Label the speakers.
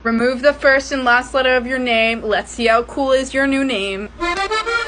Speaker 1: Remove the first and last letter of your name. Let's see how cool is your new name.